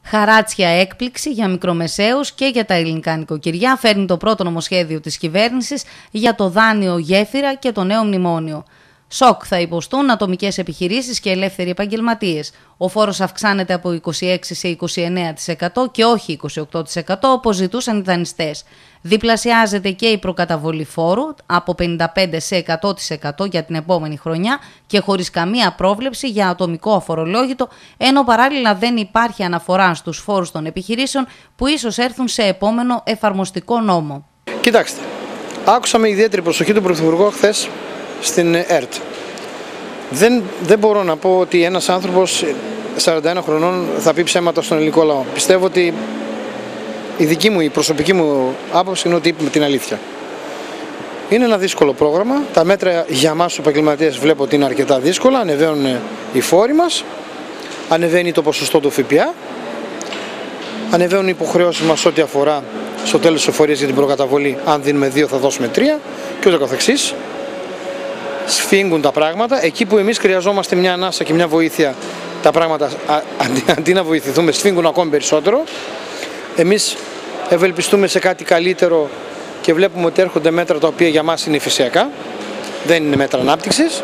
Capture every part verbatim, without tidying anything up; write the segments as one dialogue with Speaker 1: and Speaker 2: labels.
Speaker 1: Χαράτσια έκπληξη για μικρομεσαίους και για τα ελληνικά νοικοκυριά φέρνει το πρώτο νομοσχέδιο της κυβέρνησης για το δάνειο γέφυρα και το νέο μνημόνιο. Σοκ θα υποστούν ατομικές επιχειρήσεις και ελεύθεροι επαγγελματίες. Ο φόρος αυξάνεται από είκοσι έξι τοις εκατό σε είκοσι εννέα τοις εκατό και όχι είκοσι οκτώ τοις εκατό όπως ζητούσαν οι δανειστές. Διπλασιάζεται και η προκαταβολή φόρου από πενήντα πέντε τοις εκατό σε εκατό τοις εκατό για την επόμενη χρονιά και χωρίς καμία πρόβλεψη για ατομικό αφορολόγητο, ενώ παράλληλα δεν υπάρχει αναφορά στους φόρους των επιχειρήσεων που ίσως έρθουν σε επόμενο εφαρμοστικό νόμο.
Speaker 2: Κοιτάξτε, άκουσα με ιδιαίτερη προσοχή του Πρωθυπουργού χθες στην ΕΡΤ. Δεν, δεν μπορώ να πω ότι ένας άνθρωπος σαράντα ένα χρονών θα πει ψέματα στον ελληνικό λαό. Πιστεύω ότι η δική μου, η προσωπική μου άποψη είναι ότι είπε την αλήθεια. Είναι ένα δύσκολο πρόγραμμα. Τα μέτρα για εμάς τους επαγγελματίες βλέπω ότι είναι αρκετά δύσκολα. Ανεβαίνουν οι φόροι μας, ανεβαίνει το ποσοστό του ΦΠΑ, ανεβαίνουν οι υποχρεώσεις μας ό,τι αφορά στο τέλος της εφορίας για την προκαταβολή. Αν δίνουμε δύο θα δώσουμε τρία και ούτω καθεξής. Σφίγγουν τα πράγματα. Εκεί που εμείς χρειαζόμαστε μια ανάσα και μια βοήθεια, τα πράγματα αντί, αντί να βοηθηθούμε σφίγγουν ακόμη περισσότερο. Εμείς ευελπιστούμε σε κάτι καλύτερο και βλέπουμε ότι έρχονται μέτρα τα οποία για μας είναι υφησιακά, δεν είναι μέτρα ανάπτυξης.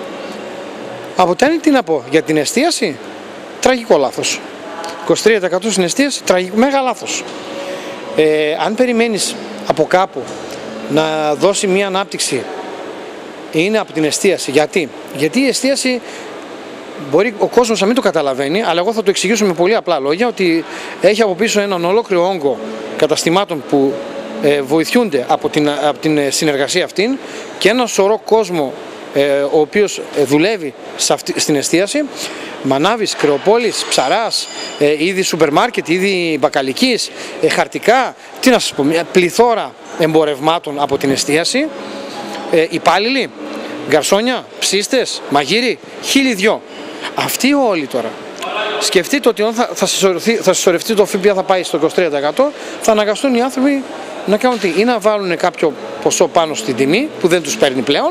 Speaker 2: Από τα άλλη τι να πω, για την εστίαση, τραγικό λάθος. είκοσι τρία τοις εκατό στην εστίαση, τραγικό, μέγα λάθος. Ε, αν περιμένεις από κάπου να δώσει μια ανάπτυξη, είναι από την εστίαση. Γιατί? Γιατί η εστίαση μπορεί ο κόσμος να μην το καταλαβαίνει, αλλά εγώ θα το εξηγήσω με πολύ απλά λόγια, ότι έχει από πίσω έναν ολόκληρο όγκο καταστημάτων που ε, βοηθούνται από την, από την συνεργασία αυτήν και ένα σωρό κόσμο ε, ο οποίος δουλεύει σε αυτή, στην εστίαση, μανάβης, κρεοπόλης, ψαράς, ε, είδη σούπερ μάρκετ, είδη μπακαλικής, ε, χαρτικά, τι να σας πω, μια πληθώρα εμπορευμάτων από την εστίαση, ε, υπάλληλοι, γκαρσόνια, ψίστες, μαγείροι, χίλιοι δυο. Αυτοί όλοι τώρα, σκεφτείτε ότι θα, θα, συσσωρευτεί, θα συσσωρευτεί το ΦΠΑ, θα πάει στο είκοσι τρία τοις εκατό, θα αναγκαστούν οι άνθρωποι να κάνουν τι, ή να βάλουν κάποιο ποσό πάνω στην τιμή που δεν τους παίρνει πλέον,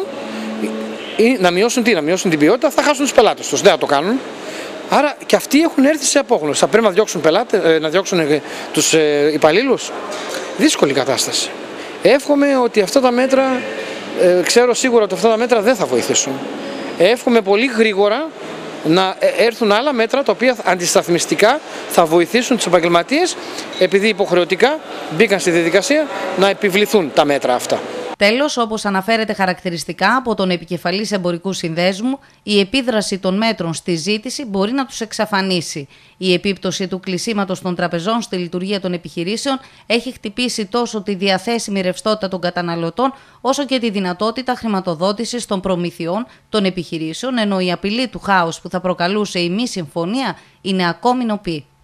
Speaker 2: ή να μειώσουν τι, να μειώσουν την ποιότητα, θα χάσουν τους πελάτες τους, δεν θα το κάνουν. Άρα και αυτοί έχουν έρθει σε απόγνωση. Θα πρέπει να διώξουν, πελάτες, να διώξουν τους υπαλλήλους. Δύσκολη κατάσταση. Εύχομαι ότι αυτά τα μέτρα, ε, ξέρω σίγουρα ότι αυτά τα μέτρα δεν θα βοηθήσουν. Εύχομαι πολύ γρήγορα να έρθουν άλλα μέτρα τα οποία αντισταθμιστικά θα βοηθήσουν τους επαγγελματίες, επειδή υποχρεωτικά μπήκαν στη διαδικασία να επιβληθούν τα μέτρα αυτά.
Speaker 1: Τέλος, όπως αναφέρεται χαρακτηριστικά από τον επικεφαλής εμπορικού συνδέσμου, η επίδραση των μέτρων στη ζήτηση μπορεί να τους εξαφανίσει. Η επίπτωση του κλεισίματος των τραπεζών στη λειτουργία των επιχειρήσεων έχει χτυπήσει τόσο τη διαθέσιμη ρευστότητα των καταναλωτών, όσο και τη δυνατότητα χρηματοδότησης των προμηθειών των επιχειρήσεων, ενώ η απειλή του χάους που θα προκαλούσε η μη συμφωνία είναι ακόμη νοπή.